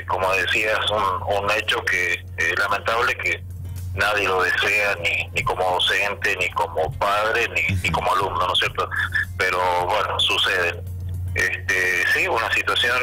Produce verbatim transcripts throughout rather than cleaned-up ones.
como decías, un, un hecho que eh, lamentable, que nadie lo desea, ni, ni como docente, ni como padre, ni, ni como alumno, ¿no es cierto? Pero bueno, sucede. Este, sí, una situación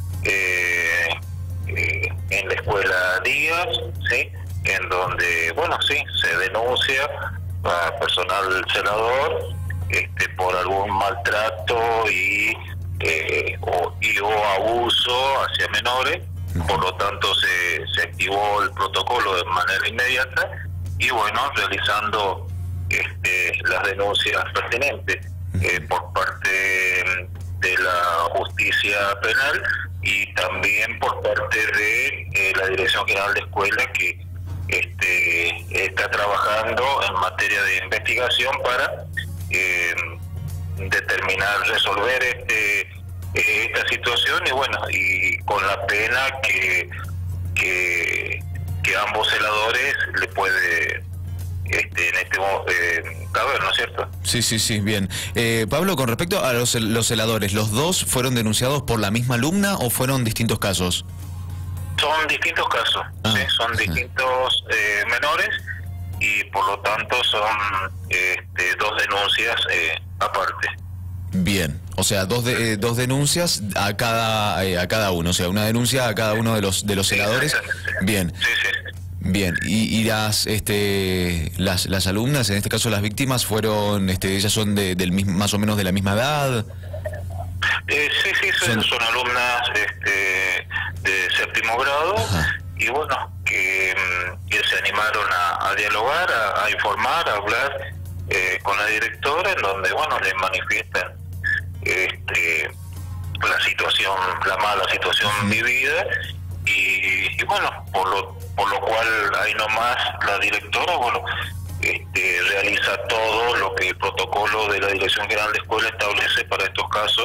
eh, eh, en la escuela Díaz, ¿sí? En donde, bueno, sí, se denuncia a personal celador este, por algún maltrato y, eh, o, y o abuso hacia menores. Por lo tanto se, se activó el protocolo de manera inmediata y bueno, realizando este, las denuncias pertinentes eh, por parte de la justicia penal y también por parte de eh, la Dirección General de Escuela, que este, está trabajando en materia de investigación para eh, determinar, resolver este esta situación y bueno, y con la pena que que, que ambos celadores le puede este en este eh, caber, ¿no es cierto? Sí, sí, sí, bien. Eh, Pablo, con respecto a los, los celadores, ¿los dos fueron denunciados por la misma alumna o fueron distintos casos? Son distintos casos, ah, ¿sí? Son distintos eh, menores y por lo tanto son este, dos denuncias eh, aparte. Bien, o sea, dos de, eh, dos denuncias a cada eh, a cada uno, o sea, una denuncia a cada uno de los de los celadores. Bien. Sí, sí. Bien. Y, y las este las las alumnas, en este caso las víctimas, fueron este ellas son de del mismo, más o menos de la misma edad. Eh, sí, sí, son, son... son alumnas este, de séptimo grado. Ajá. Y bueno, que, que se animaron a, a dialogar, a, a informar, a hablar eh, con la directora, en donde bueno les manifiestan este la situación, la mala situación vivida y, y bueno, por lo por lo cual ahí nomás la directora bueno este realiza todo lo que el protocolo de la Dirección General de Escuela establece para estos casos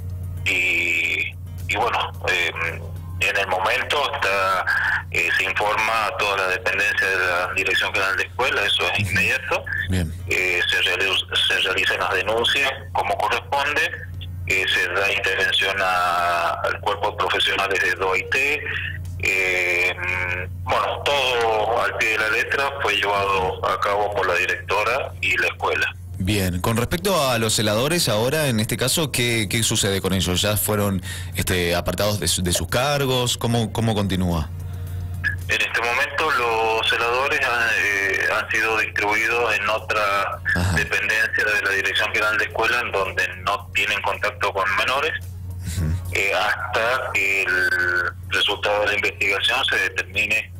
y, y bueno eh, en el momento está eh, se informa a toda la dependencia de la Dirección General de Escuela, eso es inmediato. Eh, se, realiza, se realizan las denuncias como corresponde, eh, se da intervención a, al cuerpo profesional de D O I T, eh, bueno, todo al pie de la letra fue llevado a cabo por la directora y la escuela. Bien, con respecto a los celadores ahora, en este caso, ¿qué, qué sucede con ellos? ¿Ya fueron este, apartados de, su, de sus cargos? ¿Cómo, cómo continúa? En este momento los celadores han, eh, han sido distribuidos en otra Ajá. dependencia de la Dirección General de Escuela, en donde no tienen contacto con menores, uh-huh. eh, hasta que el resultado de la investigación se determine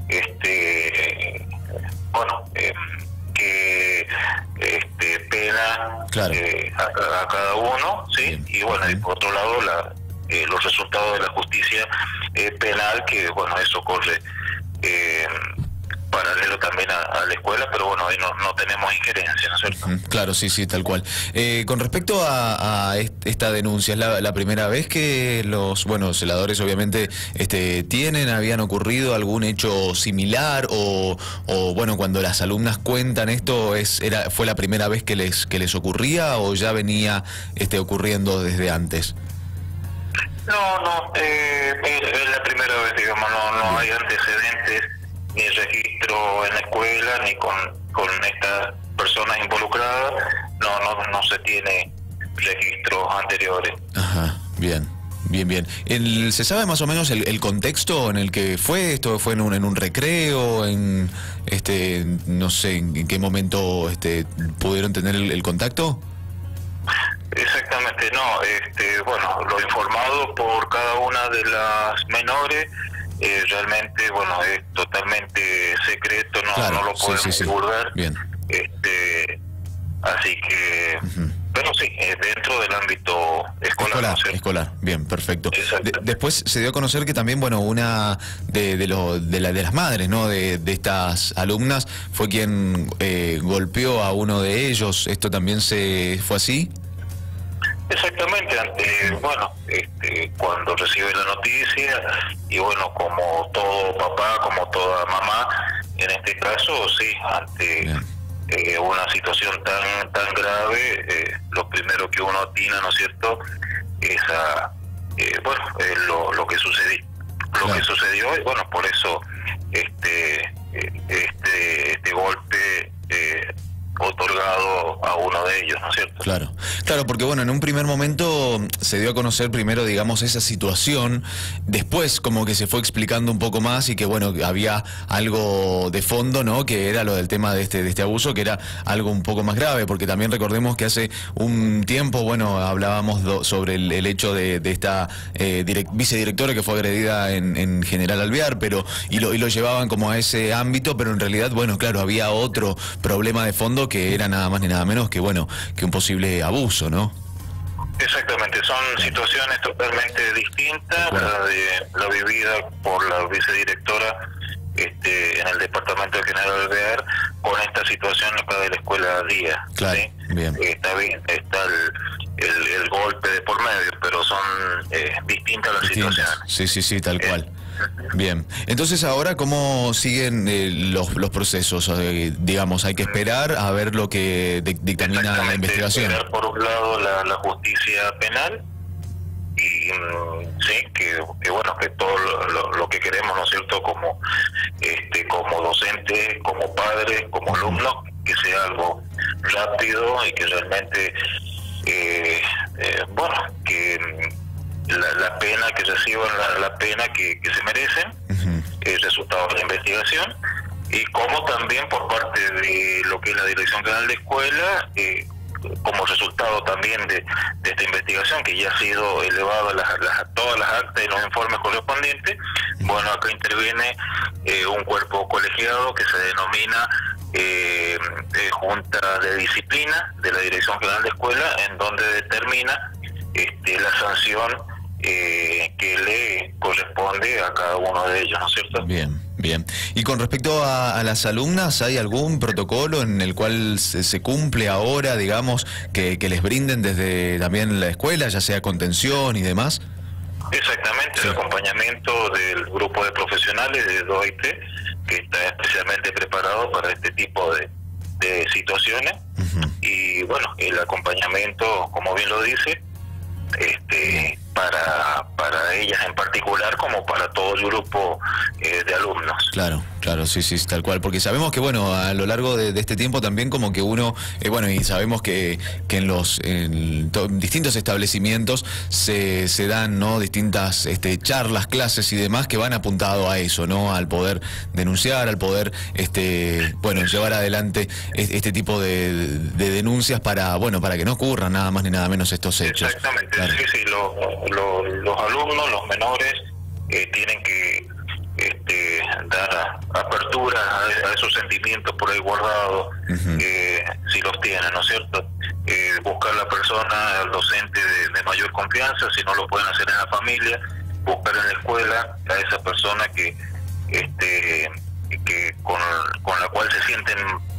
este bueno eh, que este pena claro. eh, a, a cada uno, sí, Bien. y bueno, y por otro lado la eh, los resultados de la justicia eh, penal, que bueno, eso corre eh, paralelo también a, a la escuela, pero bueno, ahí no, no tenemos injerencia, ¿no es cierto? Uh-huh. Claro, sí, sí, tal cual. Eh, con respecto a, a esta denuncia, ¿es la, la primera vez que los, bueno, celadores obviamente este, tienen, habían ocurrido algún hecho similar o, o bueno, cuando las alumnas cuentan esto, es era fue la primera vez que les que les ocurría o ya venía este, ocurriendo desde antes? No, no, eh, es, es la primera vez, digamos, no, no hay antecedentes ni registro en la escuela ni con, con estas personas involucradas, no, no, no se tiene registros anteriores. Ajá, bien, bien, bien. El, ¿Se sabe más o menos el, el contexto en el que fue esto? ¿Fue en un, en un recreo? En este, no sé, en qué momento este, pudieron tener el, el contacto? Exactamente, no, este, bueno, lo informado por cada una de las menores, eh, realmente, bueno, es totalmente secreto, no, claro, no lo podemos sí, sí, sí. divulgar. Bien. Este, así que, uh-huh. pero sí, eh, dentro del ámbito escolar. Escolar, ¿no? escolar, bien, perfecto. De, después se dio a conocer que también, bueno, una de de, lo, de, la, de las madres, ¿no? De, de estas alumnas fue quien eh, golpeó a uno de ellos. ¿Esto también se fue así? Exactamente, ante, bueno, este, cuando recibe la noticia y bueno, como todo papá, como toda mamá, en este caso, sí, ante eh, una situación tan tan grave, eh, lo primero que uno atina, ¿no es cierto?, es a, eh, bueno, eh, lo, lo que sucedió, lo claro. que sucedió, y bueno, por eso este este este golpe eh, otorgado a uno de ellos, ¿no es cierto? Claro, claro, porque bueno, en un primer momento se dio a conocer primero, digamos, esa situación, después como que se fue explicando un poco más y que bueno, había algo de fondo, ¿no? Que era lo del tema de este de este abuso, que era algo un poco más grave, porque también recordemos que hace un tiempo, bueno, hablábamos do, sobre el, el hecho de, de esta eh, direct, vicedirectora que fue agredida en, en General Alvear, pero y lo, y lo llevaban como a ese ámbito, pero en realidad, bueno, claro, había otro problema de fondo que era nada más ni nada menos que bueno que un posible abuso, ¿no? Exactamente, son situaciones totalmente distintas, bueno. la, de, la vivida por la vicedirectora este, en el departamento de General Alvear con esta situación acá de la escuela Día. Claro, ¿sí? bien. Está bien, está el, el, el golpe de por medio, pero son eh, distintas las distintas. situaciones. Sí, sí, sí, tal eh, cual. Bien, entonces ahora ¿cómo siguen eh, los, los procesos? Eh, digamos, hay que esperar a ver lo que dictamina la investigación. Esperar por un lado la, la justicia penal y sí, que, que bueno, que todo lo, lo, lo que queremos, ¿no es cierto?, como este como docentes, como padres, como alumnos, que sea algo rápido y que realmente, eh, eh, bueno, que La, la pena que reciban la, la pena que, que se merecen, uh-huh. el resultado de la investigación, y como también por parte de lo que es la Dirección General de Escuela, eh, como resultado también de, de esta investigación, que ya ha sido elevada a las, las, todas las actas y los informes correspondientes, uh-huh. bueno, acá interviene eh, un cuerpo colegiado que se denomina eh, eh, Junta de Disciplina de la Dirección General de Escuela, en donde determina este, la sanción Eh, que le corresponde a cada uno de ellos, ¿no es cierto? Bien, bien. Y con respecto a, a las alumnas, ¿hay algún protocolo en el cual se, se cumple ahora, digamos, que, que les brinden desde también la escuela, ya sea contención y demás? Exactamente, sí. El acompañamiento del grupo de profesionales de D O I T, que está especialmente preparado para este tipo de, de situaciones, uh-huh. y bueno, el acompañamiento, como bien lo dice, este para para ellas en particular como para todo el grupo eh, de alumnos. Claro, claro, sí, sí, tal cual, porque sabemos que bueno, a lo largo de, de este tiempo también como que uno, eh, bueno, y sabemos que, que en los en to, distintos establecimientos se, se dan, ¿no?, distintas este, charlas, clases y demás que van apuntado a eso, ¿no?, al poder denunciar, al poder este bueno, llevar adelante este tipo de, de denuncias para, bueno, para que no ocurran nada más ni nada menos estos hechos. Exactamente, claro. sí, sí, lo, lo, los alumnos, los menores, eh, tienen que este, dar apertura a, a esos sentimientos por ahí guardados, uh-huh. eh, si los tienen, ¿no es cierto? Eh, buscar la persona, el docente de, de mayor confianza, si no lo pueden hacer en la familia, buscar en la escuela a esa persona que este que con, con la cual se sienten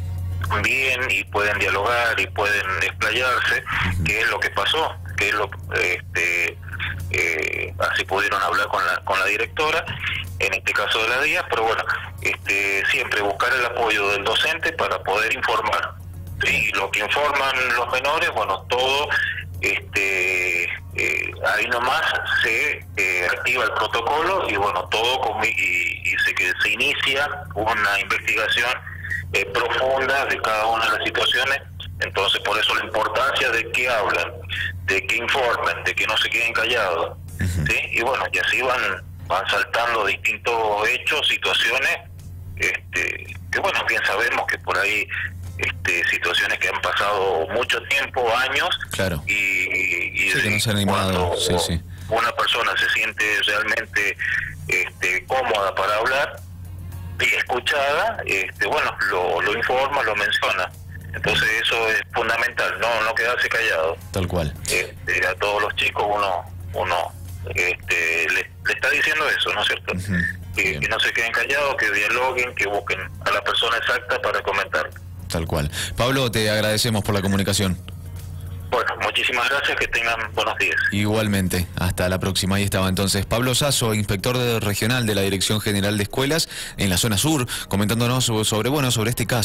bien y pueden dialogar y pueden explayarse, uh-huh. qué es lo que pasó, qué es lo este eh, así pudieron hablar con la con la directora, en este caso de la D I A, pero bueno, este siempre buscar el apoyo del docente para poder informar. Y lo que informan los menores, bueno, todo este eh, ahí nomás se eh, activa el protocolo y bueno, todo con, y, y se que se inicia una investigación eh, profunda de cada una de las situaciones. Entonces, por eso la importancia de que hablan, de que informen, de que no se queden callados, uh-huh. ¿sí? Y bueno, y así van van saltando distintos hechos, situaciones, este que bueno, bien sabemos que por ahí este situaciones que han pasado mucho tiempo, años, claro. y, y, sí, que no se han animado. cuando sí, sí. una persona se siente realmente este cómoda para hablar y escuchada, este bueno, lo, lo informa, lo menciona. Entonces eso es fundamental, no no quedarse callado. Tal cual. Este, a todos los chicos uno uno este le, le está diciendo eso, ¿no es cierto? Uh-huh. que, que no se queden callados, que dialoguen, que busquen a la persona exacta para comentar. Tal cual. Pablo, te agradecemos por la comunicación. Bueno, muchísimas gracias, que tengan buenos días. Igualmente, hasta la próxima. Ahí estaba entonces Pablo Sasso, inspector de, regional de la Dirección General de Escuelas en la zona sur, comentándonos sobre, sobre bueno, sobre este caso.